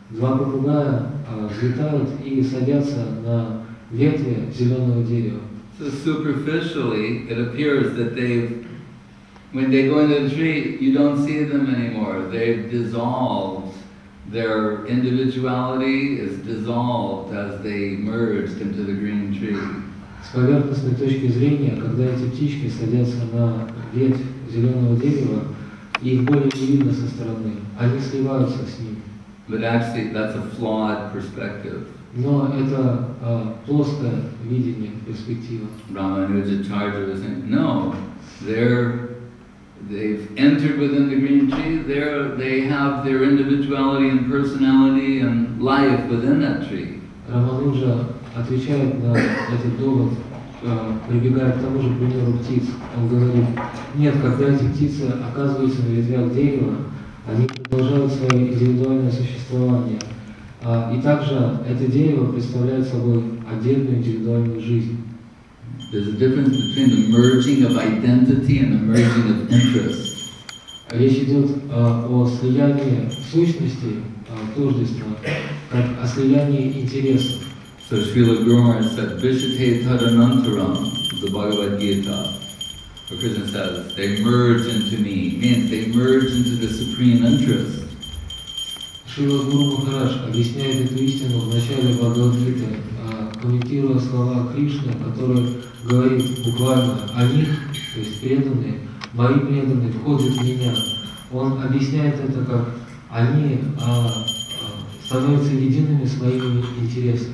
Два попугая взлетают и садятся на ветви зеленого дерева. So superficially, it appears that when they go into the tree, you don't see them anymore. They've dissolved. Their individuality is dissolved as they merged into the green tree. С поверхностной точки зрения, когда эти птички садятся на ветвь зеленого дерева, их более не видно со стороны, они сливаются с ним. But actually, that's a flawed perspective. Но это плоское видение, перспектива. Ramanujacharya was saying, no, they've entered within the green tree. They have their individuality and personality and life within that tree. Рамануджа отвечает на этот довод, прибегая к тому же примеру птиц. Он говорит, нет, когда эти птицы оказываются на ветвях дерева, они продолжают свое индивидуальное существование. И также это дерево представляет собой отдельную индивидуальную жизнь. There's a difference between the merging of identity and the merging of interest. Речь идет о слиянии сущности, тождества, как о слиянии интересов. So Srila Guru Maharaj said, Vishate Tadanantaram, the Bhagavad Gita. So Krishna says, they merge into me, means they merge into the supreme interest. Шрила Гуру Махарадж объясняет эту истину в начале Бхагавад-гиты, комментируя слова Кришны, который говорит буквально о них, то есть преданные, мои преданные входят в меня. Он объясняет это как они становятся едиными с моими интересами.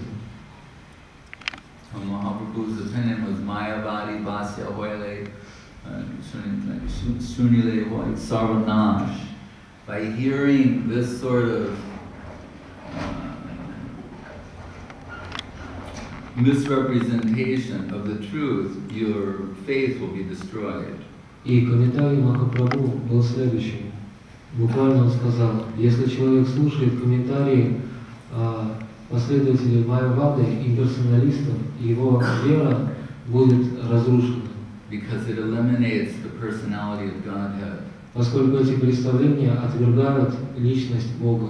Mahaprabhu's opinion was Mayavadi Vasya Hoyle Sunile Hoy Sarvanash. By hearing this sort of misrepresentation of the truth, your faith will be destroyed. И комментарий Махапрабху был следующим. Буквально он сказал, если человек слушает комментарии последователей Майявады, имперсоналистов, его вера будет разрушена. Because it eliminates the personality of Godhead. Поскольку эти представления отвергают личность Бога.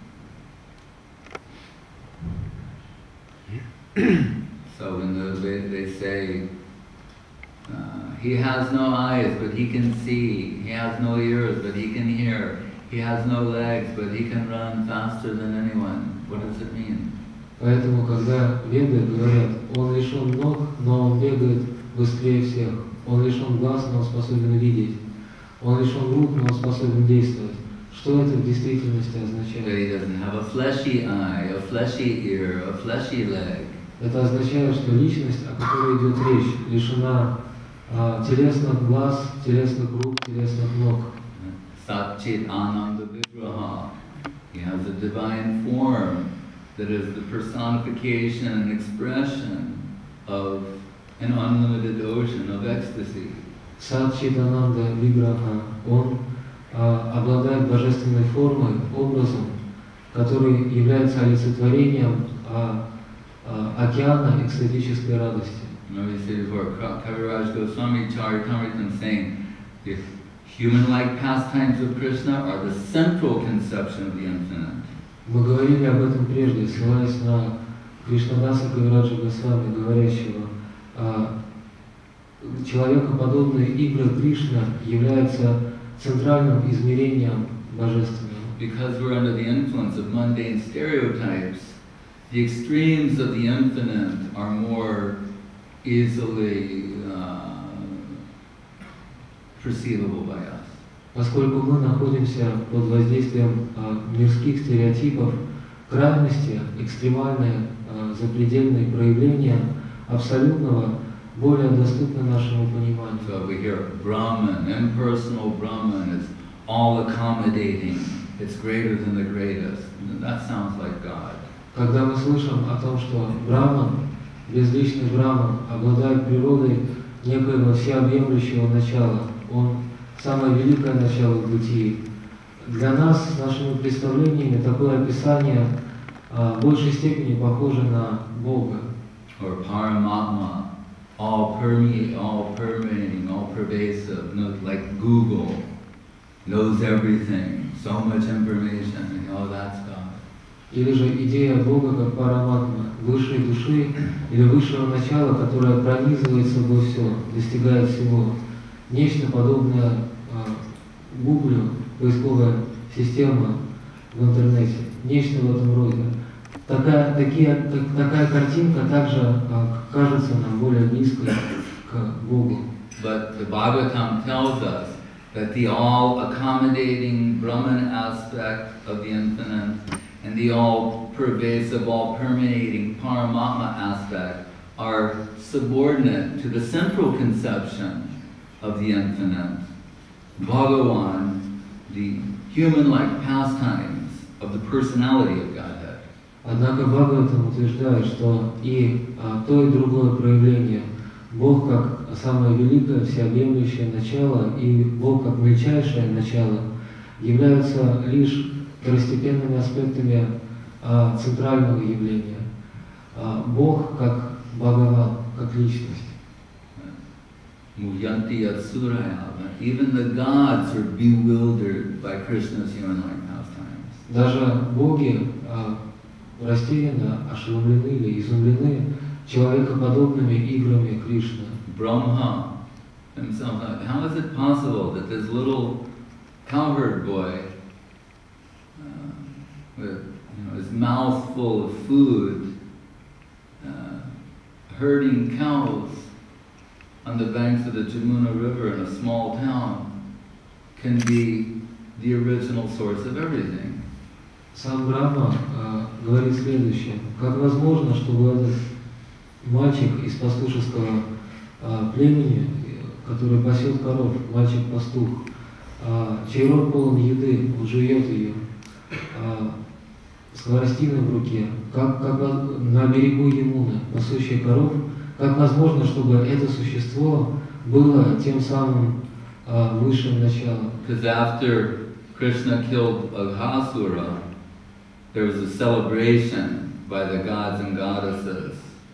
So when they say, he has no eyes, but he can see. He has no ears, but he can hear. He has no legs, but he can run faster than anyone. What does it mean? Поэтому, когда веды говорят, он лишен ног, но он бегает быстрее всех. Он лишен глаз, но он способен видеть. Он лишен рук, но он способен действовать. Что это в действительности означает? He doesn't have a fleshy eye, a fleshy ear, a fleshy leg. Это означает, что личность, о которой идет речь, лишена телесных глаз, телесных рук, телесных ног. Satchit Ananda Vigraha. He has a divine form that is the personification and expression of an unlimited ocean of ecstasy. Сатчитананда Виграха, он обладает божественной формой, образом, который является олицетворением океана экстатической радости. We said before, Kaviraj Goswami Charitamrita saying, the human-like pastimes of Krishna are the central conception of the infinite. Мы говорили об этом прежде, ссылаясь на Кришнадаса Кавираджа Госвами, говорящего, человекоподобные игры Кришны являются центральным измерением божественного. Because we're under the influence of mundane stereotypes, the extremes of the infinite are more easily perceivable by us. Поскольку мы находимся под воздействием мирских стереотипов, крайности, экстремальные, запредельные проявления абсолютного более доступны нашему пониманию. So we hear Brahman, impersonal Brahman, it's all accommodating, it's greater than the greatest. That sounds like God. Когда мы слышим о том, что Брахман, безличный Брахман, обладает природой некоего всеобъемлющего начала, он самое великое начало в бытии. Для нас, с нашими представлениями, такое описание в большей степени похоже на Бога. Or Paramatma, all permeating, all pervasive, like Google, knows everything, so much information, that's God. или же идея Бога как параматма, высшей души или высшего начала, которое пронизывает собой все, достигает всего. Нечто подобное Гуглю, поисковая система в интернете, нечто в этом роде. Такая картинка также кажется нам более близкой к Богу. But the Bhagavatam tells us that the all-accommodating Brahman aspect of the infinite and the all-pervasive, all-permeating Paramatma aspect are subordinate to the central conception of the infinite, Bhagavan, the human-like pastimes of the personality of Godhead. Однако Бхагаватам утверждает, что и то, и другое проявление, Бог как самое великое, всеобъемлющее начало и Бог как мельчайшее начало, являются лишь второстепенными аспектами центрального явления. Бог как Бхагаван, как личность. Muyanti Atsuraya. Even the gods are bewildered by Krishna's human-like pastimes. Даже боги растеряны, ошеломлены или изумлены человекоподобными играми Кришны. Brahma himself, how is it possible that this little cowherd boy with his mouth full of food, herding cows on the banks of the Jamuna River in a small town, can be the original source of everything? Сам Брахма говорит следующее. Как возможно, чтобы этот мальчик из пастушеского племени, который пасет коров, мальчик-пастух, чей рот полон еды, он жует ее, с хворостиной в руке, как на берегу Ямуны, пасущий коров, как возможно, чтобы это существо было тем самым высшим началом? Because after Krishna killed Aghasura, there was a celebration by the gods and goddesses.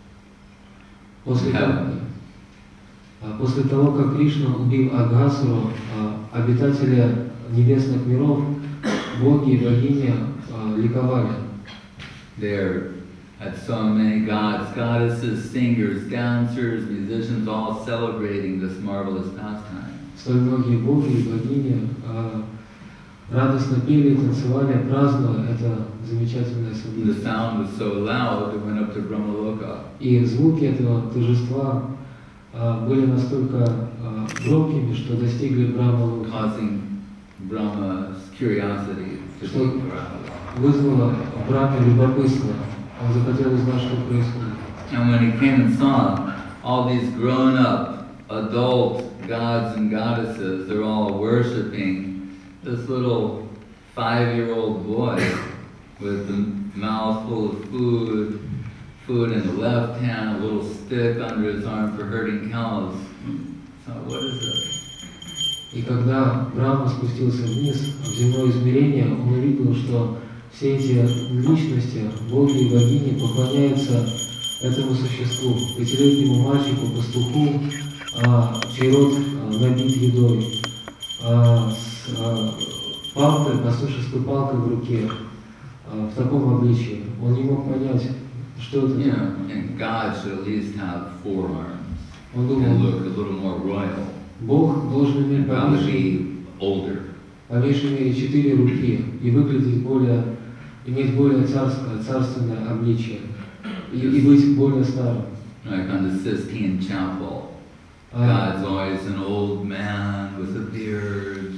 После того, как Кришна убил Агхасуру, обитатели небесных миров, боги и богини ликовали. There had so many gods, goddesses, singers, dancers, musicians, all celebrating this marvelous pastime. Столь многие боги и богини радостно пели, танцевали, празднуя это замечательное событие. The sound was so loud it went up to Brahmaloka. И звуки этого торжества были настолько громкими, что достигли Брахмалоки, causing Brahma's curiosity to что be aroused. вызвало в Брахме любопытство. Он захотел узнать, что происходит. And when he came and saw all these grown-up, adult gods and goddesses, they're all worshipping this little 5-year-old boy with the mouth full of food in the left hand, a little stick under his arm for herding cows. So what is this? И когда Брахма спустился вниз в земное измерение, он увидел, что все эти личности, боги и богини, поклоняются этому существу, 5-летнему мальчику-пастуху, чей рот набит едой, с палкой, пастушеской палкой в руке, в таком обличии. Он не мог понять, что это. And God should at least have 4 arms. Он And думал, look a little more royal. Бог должен иметь по Probably older. меньшей мере 4 руки и выглядеть иметь более царственное обличие и быть более старым. Like on the Sistine Chapel, God's always an old man with a beard,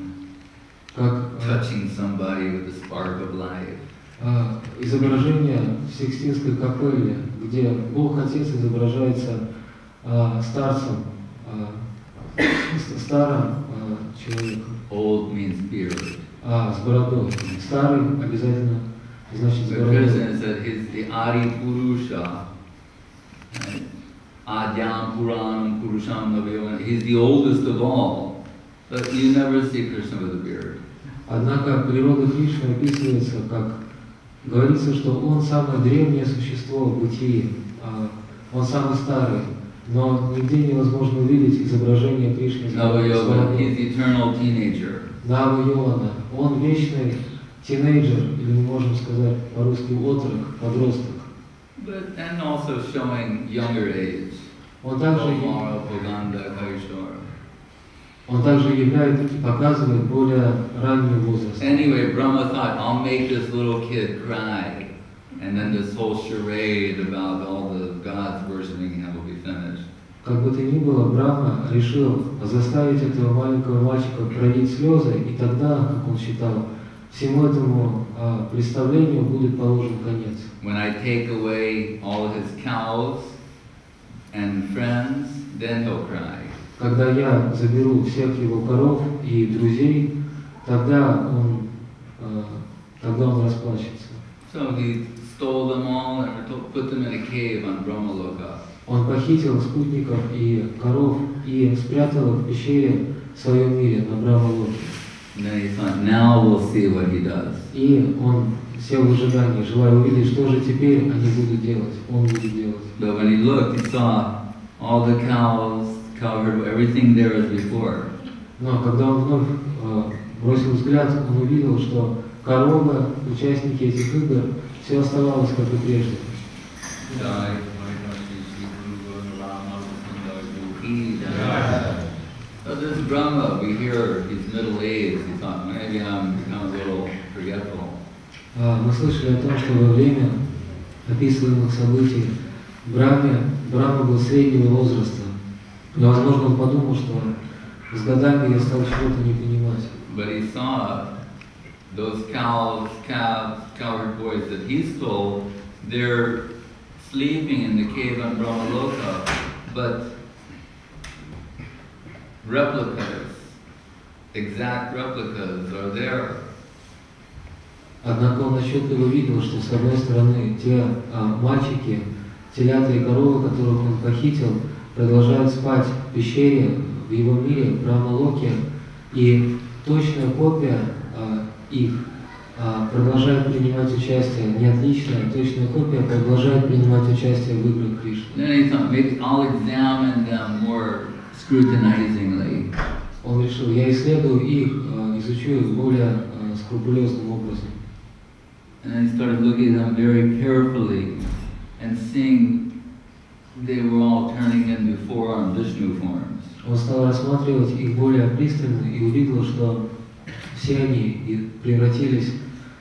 touching somebody with a spark of life. Изображение в Сикстинской капелле, где Бог Отец изображается старцем, старым человеком. Old means beard. С бородой. Старый обязательно значит с The бородой. Krishna said he's the Adi Purusha. Right? Adyam Puranam Purusham Navayona. He's the oldest of all. But you never see Krishna with a beard. Однако природа Кришны описывается как, говорится, что он самое древнее существо в бытии, он самый старый, но нигде невозможно увидеть изображение Кришны с Navayona, бородой. he's the eternal teenager. Нава Йована, он вечный тинейджер, или мы можем сказать по-русски отрок, подросток. But and also showing younger age. Он также являет и показывает более ранний возраст. Anyway, Brahma thought, I'll make this little kid cry, and then this whole charade about all the gods worshiping him will be finished. Как бы то ни было, Брахма решил заставить этого маленького мальчика пролить слезы, и тогда, как он считал, всему этому представлению будет положен конец. When I take away all his cows and friends, then he'll cry. Когда я заберу всех его коров и друзей, тогда он расплачется. So he stole them all and put them in a cave on Brahmaloka. Он похитил спутников и коров и спрятал их в пещере в своем мире на Брахмалоке. And then he thought, now we'll see what he does. И он сел в ожидании, желая увидеть, что же теперь они будут делать, он будет делать. But when he looked, he saw all the cows covered, everything there as before. Но когда он вновь бросил взгляд, он увидел, что коровы, участники этих игр, все оставалось как и прежде. So this Brahma, we hear he's middle-aged. He thought, maybe I'm become a little forgetful. Мы слышали о том, что во время описываемых событий Брахма был среднего возраста. И, возможно, он подумал, что с годами я стал чего-то не понимать. But he saw those cows, calves, cowherd boys that he stole. They're sleeping in the cave on Brahmaloka, but replicas, exact replicas are there. Однако он отчетливо видел, что с одной стороны те мальчики, телята и коровы, которых он похитил, продолжают спать в пещере в его мире, в Брахмалоке, и точная копия их продолжает принимать участие, не отличная, точная копия продолжает принимать участие в играх Кришны. Then he thought, maybe I'll examine them more scrutinizingly. Он решил, я исследую их, изучу их более скрупулезным образом. And he started looking at them very carefully and seeing they were all turning into four-armed Vishnu forms. Он стал рассматривать их более пристально и увидел, что все они превратились,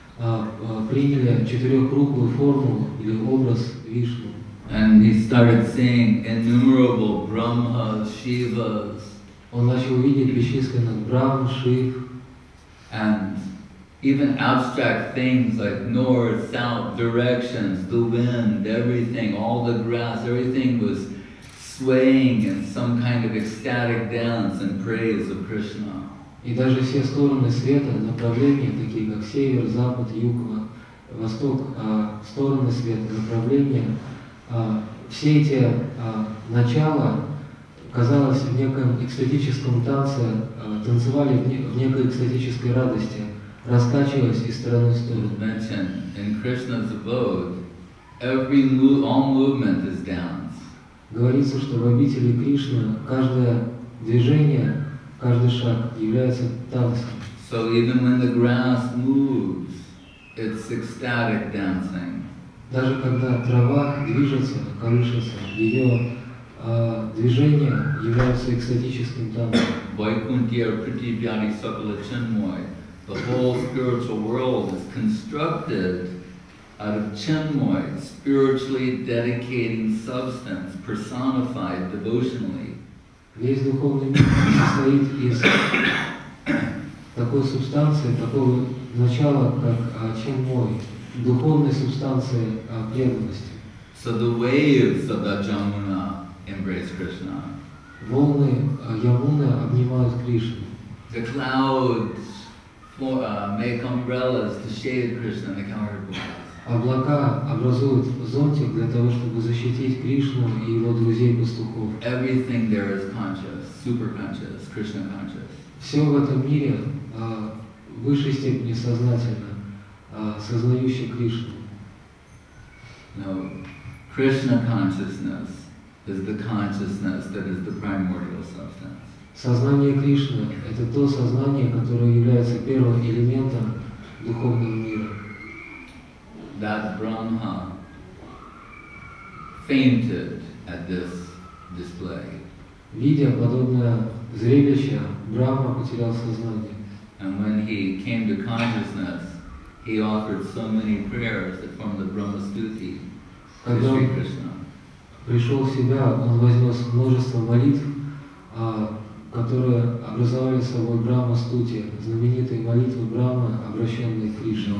приняли четырехкруглую форму или образ Вишну. And he started seeing innumerable Brahmas, Shivas. Он начал видеть бесчисленных Брахм, Шив, and even abstract things like north, south, directions, the wind, everything, all the grass, everything was swaying in some kind of ecstatic dance and praise of Krishna. И даже все стороны света, направления, такие как север, запад, юг, восток, стороны света, направления, все эти начала, казалось, в неком экстатическом танце, танцевали в некой экстатической радости, раскачиваясь из стороны в сторону. In Krishna's abode, all movement is dance. Говорится, что в обители Кришны каждое движение, каждый шаг является танцем. So even when the grass moves, it's ecstatic dancing. Даже когда трава движется, колышется, ее движения являются экстатическим танцем. Vaikuntya Prithivyadik Sakala Chinmoy. The whole spiritual world is constructed out of Chinmoy, spiritually dedicating substance, personified devotionally. Весь духовный мир состоит из такой субстанции, такого начала, как Чинмой, духовной субстанции преданности. So the waves of the Jamuna embrace Krishna. Волны Ямуны обнимают Кришну. The clouds make umbrellas to shade Krishna and the cowherd boys. Облака образуют зонтик для того, чтобы защитить Кришну и его друзей-пастухов. Everything there is conscious, super conscious, Krishna conscious. Все в этом мире в высшей степени сознательно, сознающее Кришну. No, Krishna consciousness is the consciousness that is the primordial substance. Сознание Кришны – это то сознание, которое является первым элементом духовного мира. That Brahma fainted at this display. Видя подобное зрелище, Брахма потерял сознание. And when he came to consciousness, he offered so many prayers that formed the Brahma Stuti to Когда Sri он Krishna. пришел в себя, он вознес множество молитв, которые образовали собой Брахма Стути, знаменитые молитвы Брахмы, обращенные к Кришне.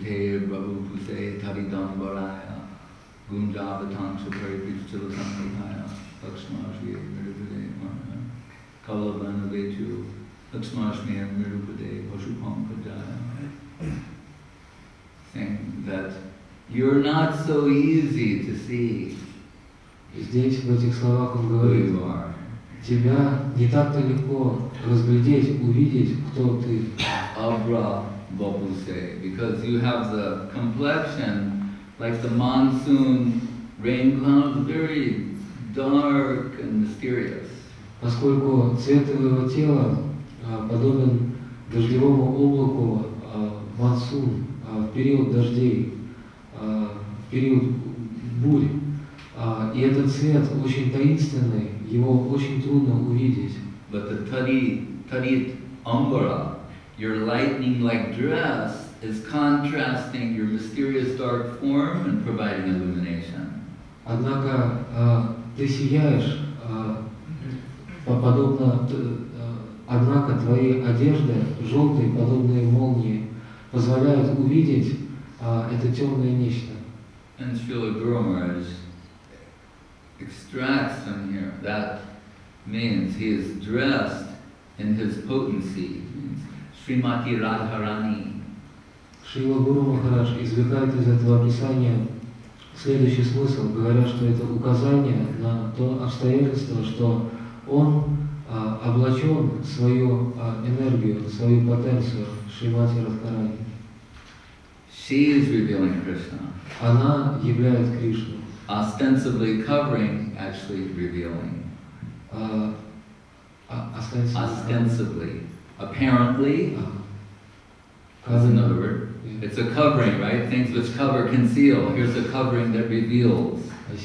Saying that you're not so easy to see Здесь, в этих словах, он who говорит: you are. тебя не так-то легко разглядеть, увидеть, кто ты. Abra Bapuse, because you have the complexion like the monsoon rain clouds, very dark and mysterious. Поскольку цвет твоего тела подобен дождевому облаку монсун, в период дождей, в период бурь. И этот цвет очень таинственный, его очень трудно увидеть. But the Tadit Ambara, your lightning-like dress, is contrasting your mysterious dark form and providing illumination. Однако ты сияешь, подобно, однако твои одежды, желтые, подобные молнии, позволяют увидеть это темное нечто. And Srila Guru Maharaj extracts from here. That means he is dressed in his potency. It means Srimati Radharani. Шрила Гуру Махарадж извлекает из этого описания следующий смысл, говоря, что это указание на то обстоятельство, что он облачен в свою энергию, в свою потенцию Шримати Радхарани. She is revealing Krishna. Она являет Кришну. Ostensibly covering, actually revealing. Ostensibly. Apparently, that's another word. It's a covering, right? Things which cover conceal. Here's a covering that reveals.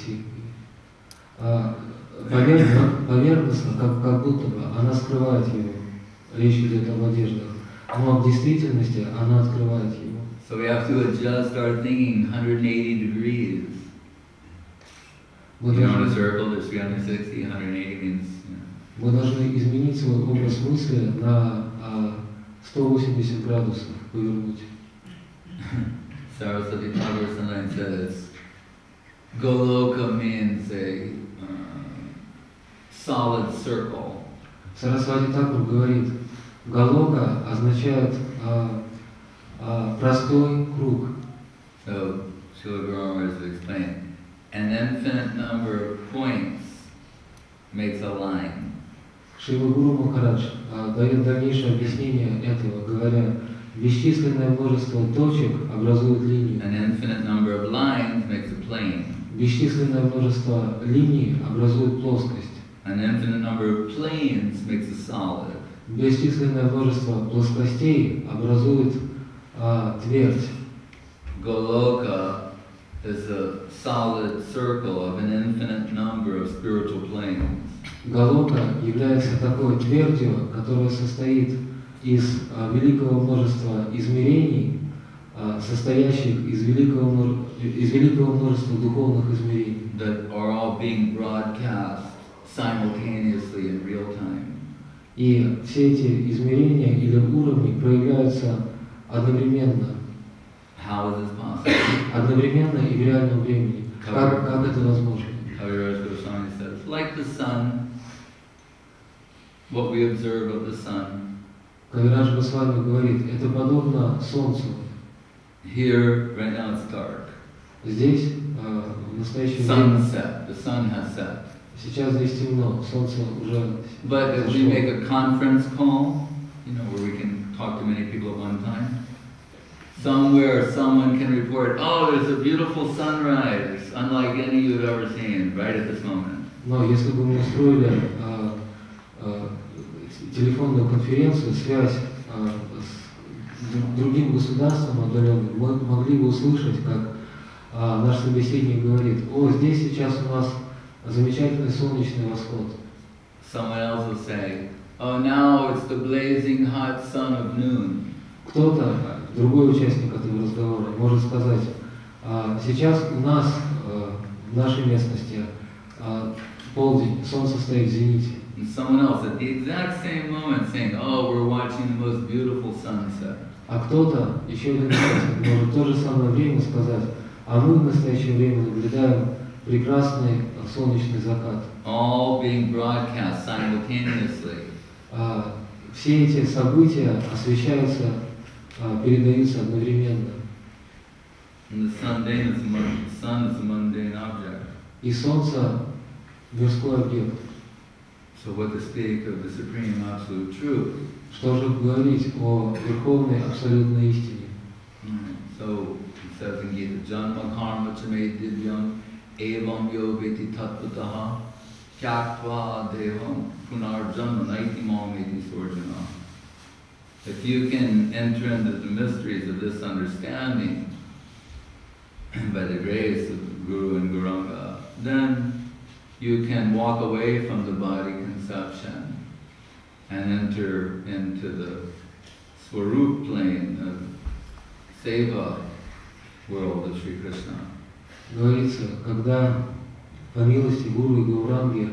Поверхностно, как будто бы она скрывает его. Речь идет об одеждах. Но в действительности она открывает его. So we have to adjust our thinking 180 degrees. You know, in a circle, there's 360, 180 means, you know. Мы должны изменить свой образ мысли на 180 градусов, повернуть. Saraswati Thakur sometimes says, Goloka means a solid circle. Сарасвати Такур говорит, Галока означает простой круг. So, Srila Guru Maharaj has explained, an infinite number of points makes a line. Шрила Гуру Махарадж дает дальнейшее объяснение этого, говоря, бесчисленное множество точек образует линию. An infinite number of lines makes a plane. Бесчисленное множество линий образует плоскость. An infinite number of planes makes a solid. Бесчисленное множество плоскостей образует твердь. Goloka is a solid circle of an infinite number of spiritual planes. Галока является такой твердью, которая состоит из великого множества измерений, состоящих из великого множества духовных измерений. That are all being broadcast simultaneously in real time. И все эти измерения или уровни проявляются одновременно. How is this possible? Одновременно и в реальном времени. Как это возможно? Kaviraj Goswami says, like the sun, what we observe of the sun. Кавирадж Госвами говорит, это подобно солнцу. Here, right now it's dark. Здесь, в настоящем время, Sunset, the sun has set. сейчас здесь темно, солнце уже But if we make a conference call, you know, where we can talk to many people at one time, somewhere someone can report, oh, there's a beautiful sunrise, unlike any you've ever seen, right at this moment. Но если бы мы устроили телефонную конференцию, связь другим государствам отдаленным, мы могли бы услышать, как наш собеседник говорит: о, здесь сейчас у нас замечательный солнечный восход. Someone else will say, oh, now it's the blazing hot sun of noon. Кто-то, другой участник этого разговора, может сказать: сейчас у нас, в нашей местности, полдень, солнце стоит в зените. And someone else at the exact same moment saying, oh, we're watching the most beautiful sunset. А кто-то, еще один участник, может в то же самое время сказать: а мы в настоящее время наблюдаем прекрасный солнечный закат. All being broadcast simultaneously. Все эти события освещаются, передаются одновременно. And the sun is a mundane object. И солнце — мирской объект. So what to speak of the supreme absolute truth? Что же говорить о верховной абсолютной истине? So it says in Gita, Janma karma chame divyam evam yogeti tattvataha kyaktva deham punarjanma naiti mameti sorjana. If you can enter into the mysteries of this understanding by the grace of Guru and Gauranga, then you can walk away from the body conception and enter into the Swarup plane of Seva world of Sri Krishna. Говорится, когда по милости Гуру и Гауранги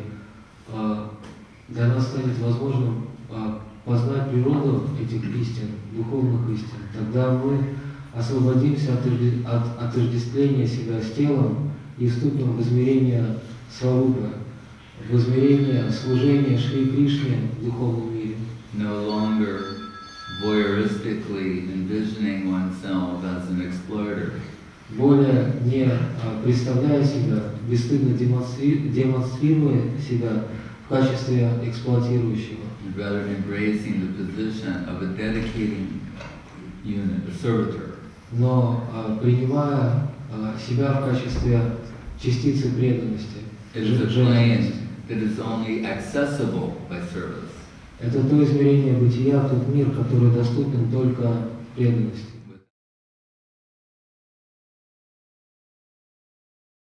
для нас станет возможным познать природу этих истин, духовных истин, тогда мы освободимся от отождествления себя с телом и вступим в измерение Сварупы, в измерение служения Шри Кришне в духовном мире. No longer voyeuristically envisioning oneself as an exploiter. Более не представляя себя, бесстыдно демонстрируя себя в качестве эксплуатирующего. Rather embracing the position of a dedicating unit, a servitor. Но принимая себя в качестве частицы преданности. It is a plane that is only accessible by service. Это то измерение бытия, тот мир, который доступен только преданности.